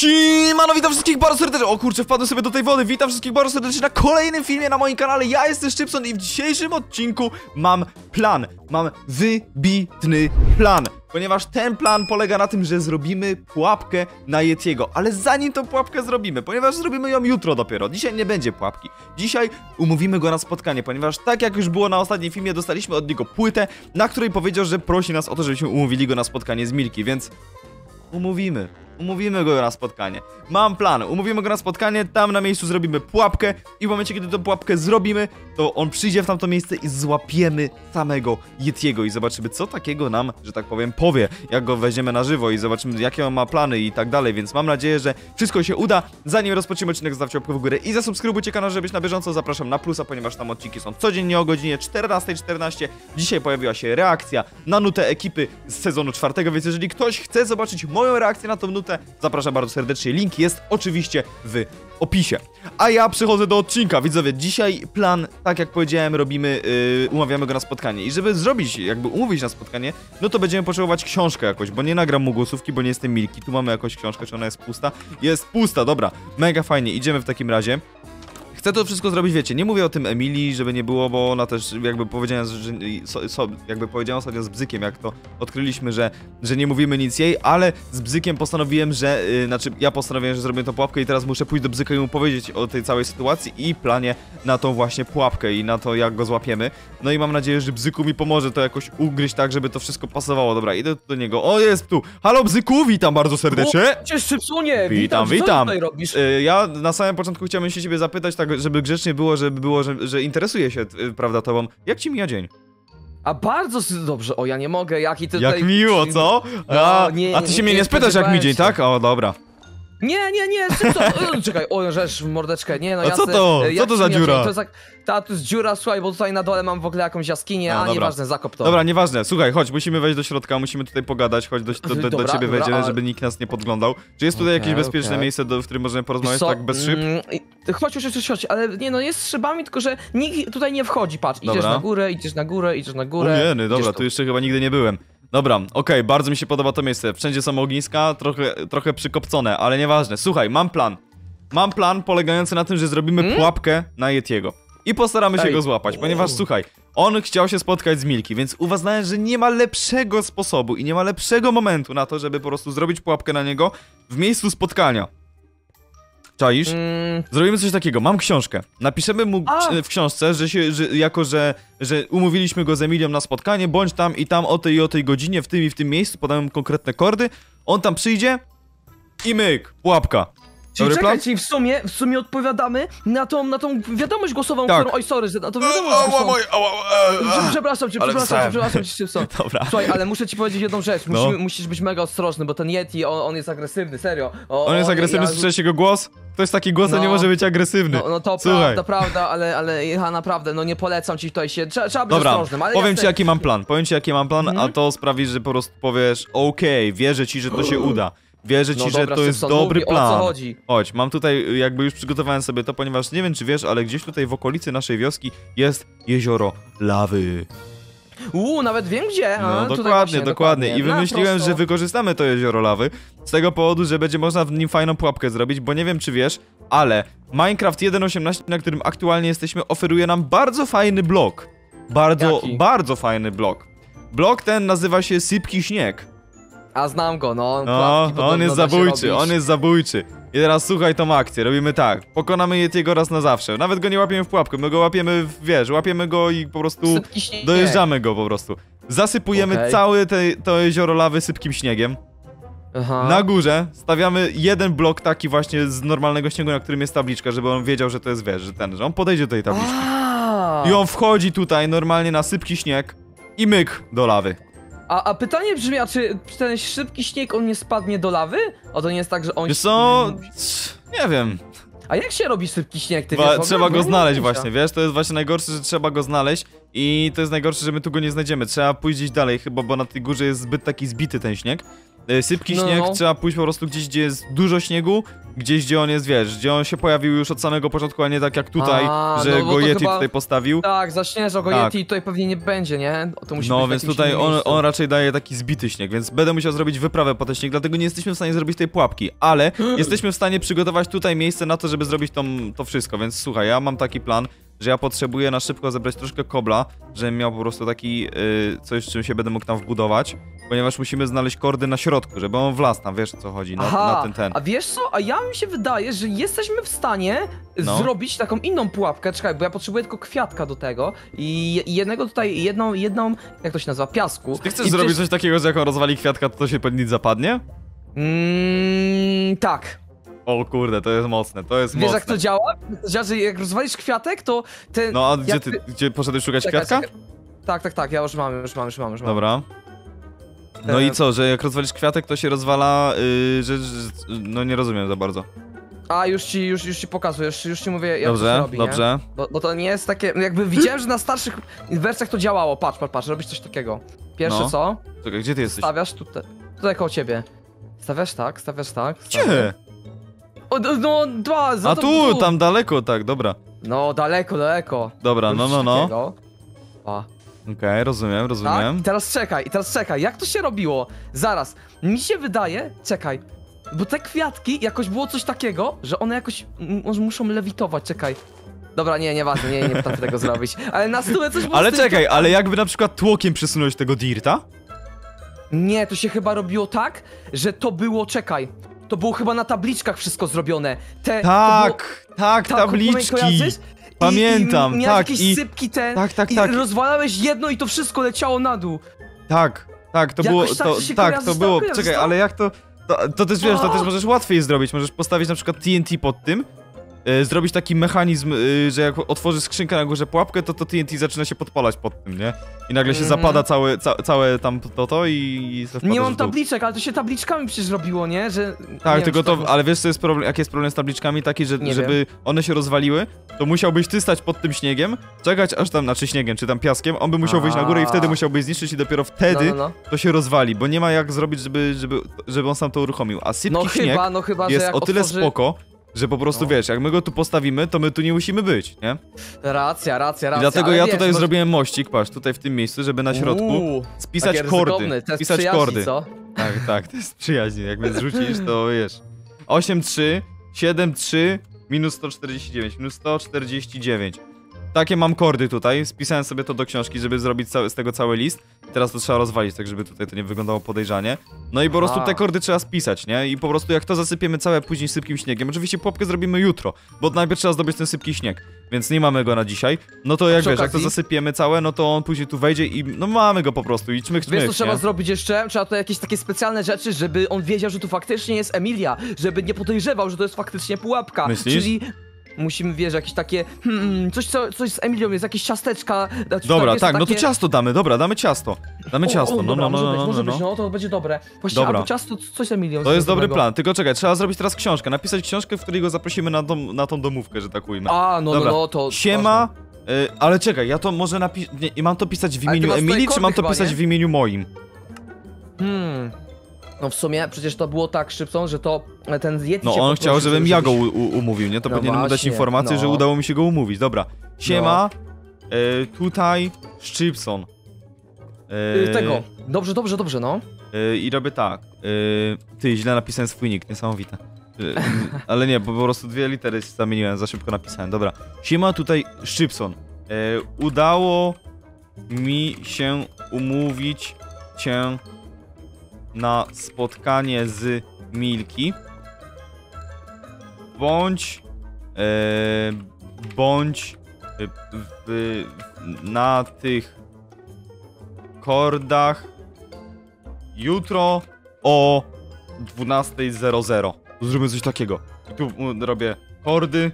Siemano, witam wszystkich bardzo serdecznie. O kurczę, wpadłem sobie do tej wody. Witam wszystkich bardzo serdecznie na kolejnym filmie na moim kanale. Ja jestem Szczypson i w dzisiejszym odcinku mam plan. Mam wybitny plan. Ponieważ ten plan polega na tym, że zrobimy pułapkę na Yetiego. Ale zanim tą pułapkę zrobimy, ponieważ zrobimy ją jutro dopiero. Dzisiaj nie będzie pułapki. Dzisiaj umówimy go na spotkanie, ponieważ tak jak już było na ostatnim filmie, dostaliśmy od niego płytę, na której powiedział, że prosi nas o to, żebyśmy umówili go na spotkanie z Milki, więc umówimy go na spotkanie. Mam plan, umówimy go na spotkanie, tam na miejscu zrobimy pułapkę i w momencie, kiedy tę pułapkę zrobimy, to on przyjdzie w tamto miejsce i złapiemy samego Yetiego i zobaczymy, co takiego nam, że tak powiem, powie, jak go weźmiemy na żywo i zobaczymy, jakie on ma plany i tak dalej, więc mam nadzieję, że wszystko się uda. Zanim rozpoczniemy odcinek, zostawcie łapkę w górę i zasubskrybujcie kanał, żeby być na bieżąco. Zapraszam na plusa, ponieważ tam odcinki są codziennie o godzinie 14:14. Dzisiaj pojawiła się reakcja na nutę ekipy z sezonu 4, więc jeżeli ktoś chce zobaczyć moją reakcję na tą nutę, zapraszam bardzo serdecznie. Link jest oczywiście w opisie. A ja przechodzę do odcinka, widzowie. Dzisiaj plan, tak jak powiedziałem, robimy, umawiamy go na spotkanie. I żeby zrobić, jakby umówić na spotkanie, no to będziemy potrzebować książkę jakoś, bo nie nagram mu głosówki, bo nie jestem Milki. Tu mamy jakąś książkę, czy ona jest pusta? Jest pusta, dobra. Mega fajnie, idziemy w takim razie. Chcę to wszystko zrobić, wiecie, nie mówię o tym Emilii, żeby nie było, bo ona też, jakby powiedziałem, jakby powiedziałem ostatnio z Bzykiem, jak to odkryliśmy, że nie mówimy nic jej, ale z Bzykiem postanowiłem, ja postanowiłem, że zrobię tą pułapkę i teraz muszę pójść do Bzyka i mu powiedzieć o tej całej sytuacji i planie na tą właśnie pułapkę i na to, jak go złapiemy. No i mam nadzieję, że Bzyku mi pomoże to jakoś ugryźć tak, żeby to wszystko pasowało. Dobra, idę do niego. O, jest tu! Halo Bzyku, witam bardzo serdecznie! Cześć Szczypsonie! Witam. Co tutaj robisz? Ja na samym początku chciałem się ciebie zapytać, tak, żeby grzecznie było, że interesuje się, prawda, tobą. Jak ci mija dzień? A bardzo dobrze, o ja nie mogę, jaki tutaj... Jak miło, co? A ty się mnie nie spytasz, jak mi dzień, tak? O, dobra. Nie, Szczypson, czekaj, o, rzecz w mordeczkę, nie, no a jasne. co to? Co to za dziura? To jest tu jest dziura, słuchaj, bo tutaj na dole mam w ogóle jakąś jaskinię, nieważne, zakop to. Dobra, nieważne, słuchaj, chodź, musimy wejść do środka, musimy tutaj pogadać, chodź do ciebie wejdziemy, żeby nikt nas nie podglądał. Czy jest tutaj jakieś bezpieczne miejsce, w którym możemy porozmawiać tak bez szyb? Chodź, ale nie, no jest z szybami, tylko że nikt tutaj nie wchodzi, patrz, idziesz na górę, idziesz na górę, idziesz na górę. Ojeny, dobra, tu jeszcze chyba nigdy nie byłem. Dobra, okej, bardzo mi się podoba to miejsce. Wszędzie są ogniska, trochę przykopcone, ale nieważne. Słuchaj, mam plan. Mam plan polegający na tym, że zrobimy pułapkę na Yetiego. I postaramy się go złapać, ponieważ słuchaj, on chciał się spotkać z Milki, więc uważałem, że nie ma lepszego sposobu i nie ma lepszego momentu na to, żeby po prostu zrobić pułapkę na niego w miejscu spotkania. Czaisz? Zrobimy coś takiego, mam książkę. Napiszemy mu w książce, że umówiliśmy go z Emilią na spotkanie, bądź tam i tam o tej i o tej godzinie, w tym i w tym miejscu, podamy mu konkretne kordy, on tam przyjdzie i myk, pułapka. Czyli czekaj, czyli w sumie odpowiadamy na tą wiadomość głosową, tak. którą... Oj, sorry, na tą wiadomość głosową. Przepraszam cię, Szczypson. Dobra. Słuchaj, ale muszę ci powiedzieć jedną rzecz. Musisz być mega ostrożny, bo ten Yeti, on jest agresywny, serio. On jest agresywny, słyszałeś jego głos? Ktoś taki głos, nie może być agresywny. No to prawda, ale ja naprawdę, no nie polecam ci tutaj się, trzeba być ostrożnym. Ale powiem ci jaki mam plan, a to sprawi, że po prostu powiesz, okej, wierzę ci, że to się uda. Wierzę ci, że to jest dobry plan. O co chodzi? Chodź, mam tutaj, jakby już przygotowałem sobie to, ponieważ nie wiem, czy wiesz, ale gdzieś tutaj w okolicy naszej wioski jest jezioro lawy. Nawet wiem gdzie. No dokładnie. I wymyśliłem, że wykorzystamy to jezioro lawy z tego powodu, że będzie można w nim fajną pułapkę zrobić, bo nie wiem, czy wiesz, ale Minecraft 1.18, na którym aktualnie jesteśmy, oferuje nam bardzo fajny blok. Bardzo fajny blok. Blok ten nazywa się Sypki Śnieg. A znam go, on jest zabójczy. I teraz słuchaj tą akcję, robimy tak. Pokonamy Yetiego raz na zawsze. Nawet go nie łapiemy w pułapkę, my go łapiemy, łapiemy go i po prostu dojeżdżamy go po prostu. Zasypujemy całe to jezioro lawy sypkim śniegiem. Na górze stawiamy jeden blok taki właśnie z normalnego śniegu, na którym jest tabliczka, żeby on wiedział, że to jest, że on podejdzie do tej tabliczki. I on wchodzi tutaj normalnie na sypki śnieg i myk do lawy. A pytanie brzmi, a czy ten szybki śnieg, on nie spadnie do lawy? O, to nie jest tak, że on... Wiesz co? Nie wiem. A jak się robi szybki śnieg, ty wiesz? Trzeba go znaleźć właśnie, wiesz? To jest właśnie najgorsze, że trzeba go znaleźć i to jest najgorsze, że my tu go nie znajdziemy. Trzeba pójść gdzieś dalej chyba, bo na tej górze jest zbyt taki zbity ten śnieg. Sypki śnieg, trzeba pójść po prostu gdzieś, gdzie jest dużo śniegu gdzieś, gdzie on jest, wiesz, gdzie on się pojawił już od samego początku, a nie tak jak tutaj, że no bo go to Yeti chyba- tutaj postawił. Tak, zaśnieżał go Tak. Yeti i tutaj pewnie nie będzie, nie? To musi No, być w więc jakimś tutaj innym on miejscu. raczej daje taki zbity śnieg, więc będę musiał zrobić wyprawę po ten śnieg, dlatego nie jesteśmy w stanie zrobić tej pułapki, ale jesteśmy w stanie przygotować tutaj miejsce na to, żeby zrobić to wszystko, więc słuchaj, ja mam taki plan, że ja potrzebuję na szybko zebrać troszkę kobla, żebym miał po prostu taki coś, czym się będę mógł tam wbudować, ponieważ musimy znaleźć kordy na środku, żeby on wlazł tam, wiesz o co chodzi, na ten. A wiesz co? A ja mi się wydaje, że jesteśmy w stanie No. zrobić taką inną pułapkę. Czekaj, bo ja potrzebuję tylko kwiatka do tego i jednego tutaj, jedną, jak to się nazywa, piasku. Ty chcesz I zrobić przecież- coś takiego, że jak on rozwali kwiatka, to się pod nic zapadnie? Tak. O kurde, to jest mocne, to jest Wiesz mocne. jak to działa? Że jak rozwalisz kwiatek, to ten... No a jak gdzie poszedłeś szukać Czekaj, kwiatka? czekaj. Tak, ja już mam. Dobra. No i co, że jak rozwalisz kwiatek, to się rozwala, no nie rozumiem za bardzo. A, już ci pokazuję, już ci mówię, jak to się robi, dobrze. nie? Bo to nie jest takie... Jakby widziałem, że na starszych wersjach to działało. Patrz, robisz coś takiego. Pierwsze No. co? Czekaj, gdzie ty jesteś? Stawiasz tutaj koło ciebie. Stawiasz tak. Gdzie? O, no, dwa, za A to tu, tam daleko, tak, dobra. No, daleko. Dobra, Robisz no. takiego. Pa. Okej, rozumiem. Tak? I teraz czekaj, jak to się robiło? Zaraz, mi się wydaje, czekaj, bo te kwiatki jakoś było coś takiego, że one jakoś muszą lewitować, czekaj. Dobra, nieważne, nie potrafię tego zrobić, ale na stówę coś było Ale z tymi czekaj, kwiatkami. ale jakby na przykład tłokiem przesunąć tego dirta? Nie, to się chyba robiło tak, że to było, czekaj, to było chyba na tabliczkach wszystko zrobione. Tak, Tak, tabliczki. kojarzysz? Pamiętam, i miałeś tak, jakieś sypki tak, i tak. rozwalałeś jedno i to wszystko leciało na dół. Tak, to Jakoś było, tak się tak, kojarzy to z było, tym, czekaj, to? ale jak to też wiesz, to też możesz łatwiej zrobić, możesz postawić na przykład TNT pod tym, zrobić taki mechanizm, że jak otworzysz skrzynkę na górze pułapkę, to TNT zaczyna się podpalać pod tym, nie? I nagle się zapada całe tam to i Nie mam w dół. tabliczek, ale to się tabliczkami przecież robiło, nie? Że... Tak, nie tylko wiem, to, ale wiesz co jest problem, jaki jest problem z tabliczkami? Taki, że Nie żeby one się rozwaliły, to musiałbyś ty stać pod tym śniegiem, czekać aż tam, znaczy śniegiem, czy tam piaskiem, on by musiał wyjść na górę i wtedy musiałbyś zniszczyć i dopiero wtedy No. to się rozwali, bo nie ma jak zrobić, żeby on sam to uruchomił. A sypki śnieg chyba, że jest jak o tyle otworzy... spoko, że po prostu No. wiesz, jak my go tu postawimy, to my tu nie musimy być, nie? Racja, I dlatego ale ja wiesz, tutaj może- zrobiłem mościk, patrz, tutaj w tym miejscu, żeby na środku spisać takie kordy. ryzykowne, test Spisać przyjaźni, kordy. co? Tak, to jest przyjaźń. Jak mnie zrzucisz, to wiesz. 8-3, 7-3, minus 149, minus 149. Takie mam kordy tutaj. Spisałem sobie to do książki, żeby zrobić z tego cały list. Teraz to trzeba rozwalić, tak żeby tutaj to nie wyglądało podejrzanie. No i po prostu te kordy trzeba spisać, nie? I po prostu jak to zasypiemy całe później sypkim śniegiem. Oczywiście pułapkę zrobimy jutro, bo najpierw trzeba zdobyć ten sypki śnieg. Więc nie mamy go na dzisiaj. No to jak przy wiesz, jak to okazji? zasypiemy całe, no to on później tu wejdzie i no mamy go po prostu i czmyk, Wiesz co nie? trzeba zrobić jeszcze? Trzeba tu jakieś takie specjalne rzeczy, żeby on wiedział, że tu faktycznie jest Emilia, żeby nie podejrzewał, że to jest faktycznie pułapka. Myślisz? Czyli musimy, wiesz, jakieś takie, coś z Emilią jest, jakieś ciasteczka. Dobra, wiesz, tak, no to takie- ciasto damy, dobra, damy ciasto. Damy ciasto, dobra, może być, no. no to będzie dobre. Właśnie, Dobra. albo ciasto, coś z Emilią. To jest dobry dobrego. plan, tylko czekaj, trzeba zrobić teraz książkę, napisać książkę, w której go zaprosimy na tą domówkę, że tak ujmę. A, Dobra. to... Siema, ale czekaj, ja to może napisać, mam to pisać w Ale ty imieniu masz tutaj Emilii, czy kordy mam to chyba, pisać nie? w imieniu moim? No w sumie przecież to było tak szybko, że to ten Yeti No się on chciał, poprosił, żebym ja go żebyś- umówił, nie? To No powinienem mu dać właśnie, informację, no. że udało mi się go umówić, dobra. Siema, tutaj Szczypson. Tego. Dobrze, no. I robię tak. Ty, źle napisałem swój nick, niesamowite. Ale nie, bo po prostu 2 litery zamieniłem, za szybko napisałem. Dobra. Siema, tutaj Szczypson. Udało mi się umówić cię na spotkanie z Milki. Bądź na tych kordach jutro o 12:00. Zróbmy coś takiego. I tu robię kordy.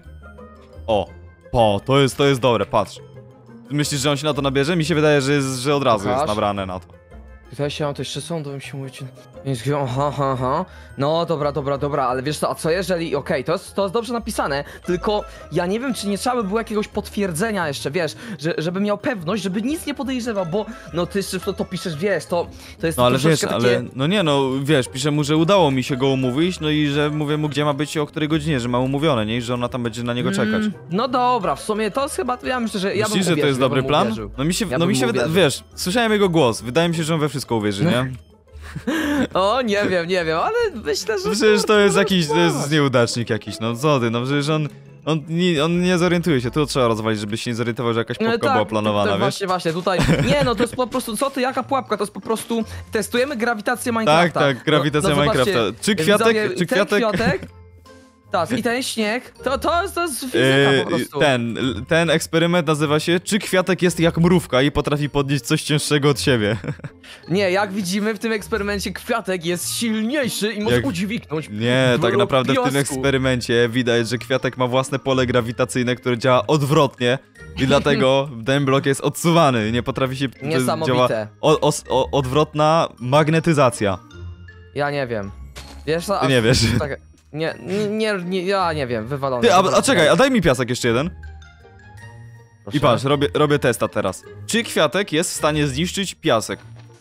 To jest dobre, patrz. Ty myślisz, że on się na to nabierze? Mi się wydaje, że od razu jest Pokaż. nabrane na to. Tutaj się, to jeszcze są, to bym się mówić. Aha. No dobra, ale wiesz co, a co jeżeli, okej, to jest dobrze napisane, tylko ja nie wiem, czy nie trzeba by było jakiegoś potwierdzenia jeszcze, wiesz, żeby miał pewność, żeby nic nie podejrzewał, bo no ty jeszcze to piszesz, wiesz, to jest No ale wiesz, troszeczkę takie... ale no nie no, wiesz, piszę mu, że udało mi się go umówić, no i że mówię mu, gdzie ma być i o której godzinie, że ma umówione, nie? I że ona tam będzie na niego czekać. No dobra, w sumie to jest chyba, ja myślę, że ja bym Myślisz, że to uwierzył, jest ja dobry bym plan? uwierzył. No mi się, Ja no mi bym się wydaje, uwierzył. wiesz, słyszałem jego głos, wydaje mi się, że on we wszystko uwierzy, nie? O, nie wiem, ale myślę, że... Przecież to jest jakiś, to spróbować. jest nieudacznik jakiś, no co ty, no przecież on nie zorientuje się, tu trzeba rozwalić, żebyś się nie zorientował, że jakaś pułapka była planowana, wiesz? Właśnie, tutaj, nie no, to jest po prostu, co ty, jaka pułapka, to jest po prostu, testujemy grawitację Minecrafta. Tak, grawitacja no, zobaczcie, Minecrafta. Czy kwiatek, widzowie, czy ten kwiatek... tak, i ten śnieg, to jest fizyka po prostu. Ten eksperyment nazywa się, czy kwiatek jest jak mrówka i potrafi podnieść coś cięższego od siebie. Nie, jak widzimy w tym eksperymencie, kwiatek jest silniejszy i może Jak- udźwignąć. Nie, tak naprawdę w tym piasku. eksperymencie widać, że kwiatek ma własne pole grawitacyjne, które działa odwrotnie i dlatego ten blok jest odsuwany, nie potrafi się... to Niesamowite. działa odwrotna magnetyzacja. Ja nie wiem. Wiesz co? Ty nie wiesz. Tak, nie, ja nie wiem, wywalone. Ty, a czekaj, a daj mi piasek jeszcze jeden. Proszę. I patrz, robię testa teraz. Czy kwiatek jest w stanie zniszczyć piasek?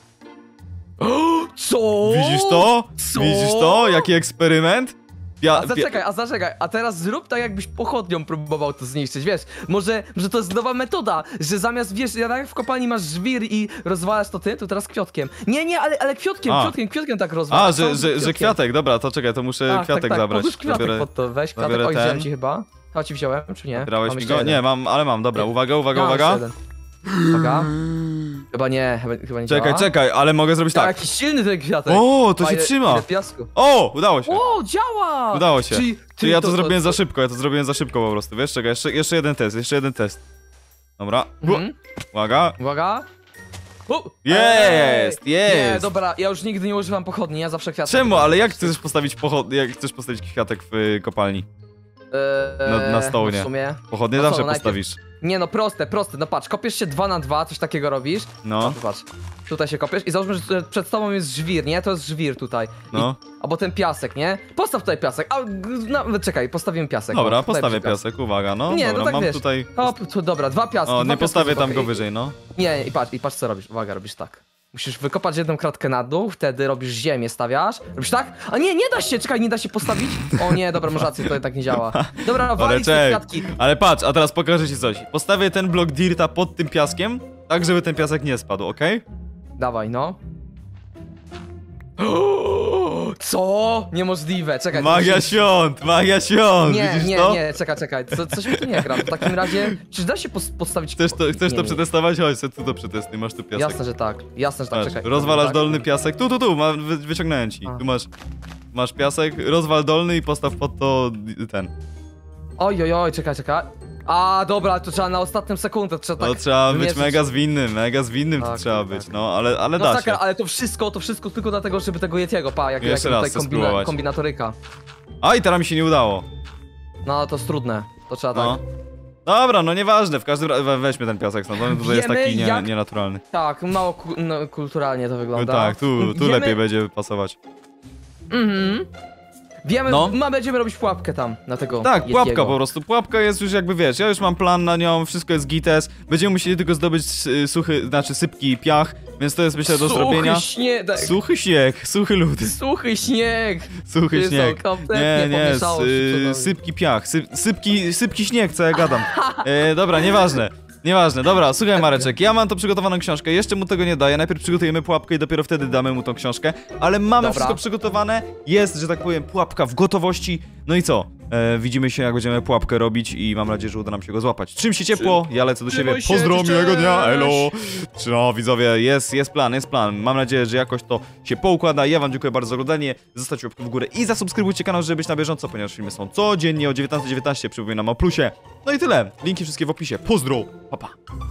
Co? Widzisz to? Co? Widzisz to? Jaki eksperyment? Zaczekaj, a teraz zrób tak, jakbyś pochodnią próbował to zniszczyć, wiesz, może to jest nowa metoda, że zamiast, wiesz, jak w kopalni masz żwir i rozwalasz to ty, to teraz kwiotkiem. Nie, ale kwiotkiem tak rozwalasz. Że kwiatek, dobra, to czekaj, to muszę kwiatek zabrać. Podłóż kwiatek pod to, weź kwiatek, zabiorę oj, wziąłem ten. ci chyba. Chyba ci wziąłem, czy nie? Brałeś Mam mi jeszcze go? jeden. Nie, ale mam, dobra, uwaga. Mam jeszcze jeden. Uwaga. Chyba nie Czekaj, ale mogę zrobić Tak, tak. jakiś silny ten kwiatek. O, to się Fajne- trzyma. ile piasku. O, udało się. O, działa! Udało się. Czyli Ja to zrobiłem za szybko, po prostu, wiesz, czekaj, jeszcze jeden test. Dobra, Mhm. uwaga. Uwaga. Jest, Nie, jest. dobra, ja już nigdy nie używam pochodni, ja zawsze kwiatek. Czemu, ale jak chcesz postawić kwiatek w kopalni? na stołnie. No w sumie. Pochodnie No co, zawsze no najpierw- postawisz. Nie no, proste, no patrz, kopiesz się 2 na 2, coś takiego robisz. No, Patrz, tutaj się kopiesz i załóżmy, że przed tobą jest żwir, nie? To jest żwir tutaj. no. Albo ten piasek, nie? Postaw tutaj piasek, czekaj, postawimy piasek. Dobra, o, tutaj postawię przy piasek, uwaga, no. Nie, no dobra, tak mam wiesz. tutaj... Hop, tu, dobra, 2 piaski. O, dwa nie piaski postawię tam sobie go kopię. wyżej, no. Nie, i patrz co robisz, uwaga, robisz tak. Musisz wykopać jedną kratkę na dół, wtedy robisz ziemię, stawiasz. Robisz tak? A nie da się, czekaj, nie da się postawić? O nie, dobra, masz rację, to jednak nie działa. Dobra, walić te czek. kwiatki. Ale patrz, a teraz pokażę ci coś. Postawię ten blok dirta pod tym piaskiem, tak żeby ten piasek nie spadł, okej? Dawaj, no. Co? Niemożliwe, czekaj. Magia świąt, Nie, widzisz nie, to? nie, czekaj, coś mi tu nie gra. W takim razie, czy da się postawić... Chcesz to Nie. przetestować? Chodź, sobie tu to przetestuj, masz tu piasek. Jasne, że tak, Patrz, czekaj. rozwalasz Tak. dolny piasek, tu, wyciągnąłem ci. A. Tu masz piasek, rozwal dolny i postaw pod to ten. Oj, czekaj. A, dobra, to trzeba na ostatnią sekundę, trzeba No tak trzeba być wymierzyć. mega zwinnym to Tak, trzeba tak, być, tak. no ale No da tak, się. ale to wszystko tylko dlatego, żeby tego Yetiego, jak Jeszcze raz tutaj chcę spróbować. kombinatoryka. A i teraz mi się nie udało. No, to jest trudne, to trzeba No. tak. Dobra, no nieważne, w każdym razie weźmy ten piasek stąd, on tutaj jest Wiemy, taki jak- nienaturalny. Tak, mało kulturalnie to No wygląda. tak, tu Wiemy- lepiej będzie pasować. Mhm. Wiemy, No. będziemy robić pułapkę tam, na tego Tak, Yetiego. pułapka po prostu. Pułapka jest już jakby, wiesz, ja już mam plan na nią, wszystko jest gites. Będziemy musieli tylko zdobyć sypki piach, więc to jest myślę do zrobienia. Suchy śnieg, suchy lód, Suchy śnieg! suchy Ty śnieg. są kompletnie pomieszało się cudownie. Sypki piach, sypki śnieg, co ja gadam. Dobra, Nieważne, dobra, słuchaj Mareczek, ja mam to przygotowaną książkę, jeszcze mu tego nie daję, najpierw przygotujemy pułapkę i dopiero wtedy damy mu tą książkę, ale mamy Dobra. wszystko przygotowane, jest, że tak powiem, pułapka w gotowości, no i co? Widzimy się jak będziemy pułapkę robić i mam nadzieję, że uda nam się go złapać. Trzym się ciepło, ja lecę do siebie, Trzymaj się, pozdro, cześć! miłego dnia, elo! No widzowie, jest plan, mam nadzieję, że jakoś to się poukłada, ja wam dziękuję bardzo za oglądanie, zostawcie łapkę w górę i zasubskrybujcie kanał, żeby być na bieżąco, ponieważ filmy są codziennie o 19:19, przypominam o plusie. No i tyle, linki wszystkie w opisie, pozdro, pa pa!